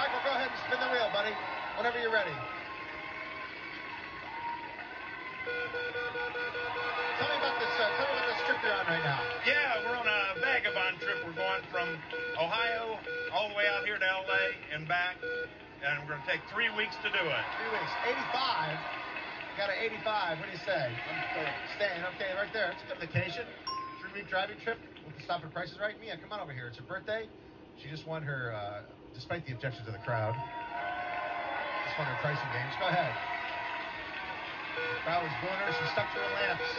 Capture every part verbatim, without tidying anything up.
Michael, go ahead and spin the wheel, buddy, whenever you're ready. Tell me about this, uh, tell me about this trip you're on right now. Yeah, we're on a vagabond trip. We're going from Ohio all the way out here to L A and back, and we're going to take three weeks to do it. Three weeks. eighty-five. Got an eighty-five. What do you say? I'm staying. Staying. Okay, right there. It's a good vacation. Three-week driving trip. With the stop at Prices Right. Mia, come on over here. It's her birthday. She just won her, uh, despite the objections of the crowd, just won her pricing games. Go ahead. The crowd was booing her. She stuck to her lamps.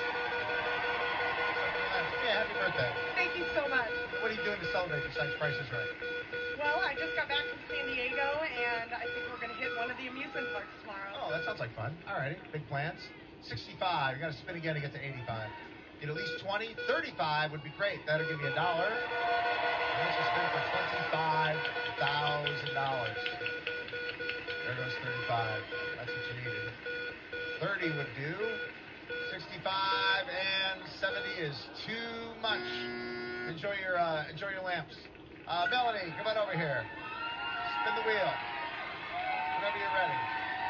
Yeah, happy birthday. Thank you so much. What are you doing to celebrate besides Prices Right? Well, I just got back from San Diego, and I think we're going to hit one of the amusement parks tomorrow. Oh, that sounds like fun. All righty, big plans. sixty-five. You got to spin again to get to eighty-five. Get at least twenty. thirty-five would be great. That'll give you a dollar. And that's a spin for twenty-five thousand dollars. There goes thirty-five. That's what you needed. thirty would do. sixty-five and seventy is too much. Enjoy your uh, enjoy your lamps. Uh, Melanie, come on over here. Spin the wheel. Whenever you're ready.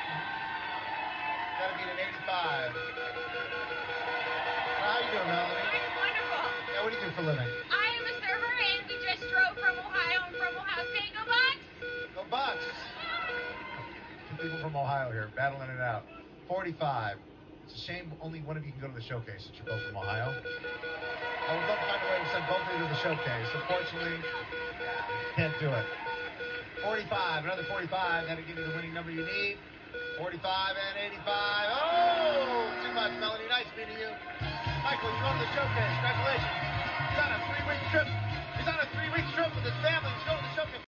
Gotta beat an eighty-five. Well, how you doing, Melanie? I'm wonderful. Yeah, what do you do for a living? I am a server, and we just drove from Ohio. I'm from Ohio State. Go Bucks! Go Bucks. Two people from Ohio here, battling it out. forty-five. It's a shame only one of you can go to the showcase since you're both from Ohio. I would love to find a way to send both of you to the showcase. Unfortunately, can't do it. forty-five, another forty-five. That'll give you the winning number you need. forty-five and eighty-five. Oh, too much, Melanie. Nice meeting you. Michael, you're going to the showcase. Congratulations. He's on a three-week trip. He's on a three-week trip with his family. He's going to the showcase.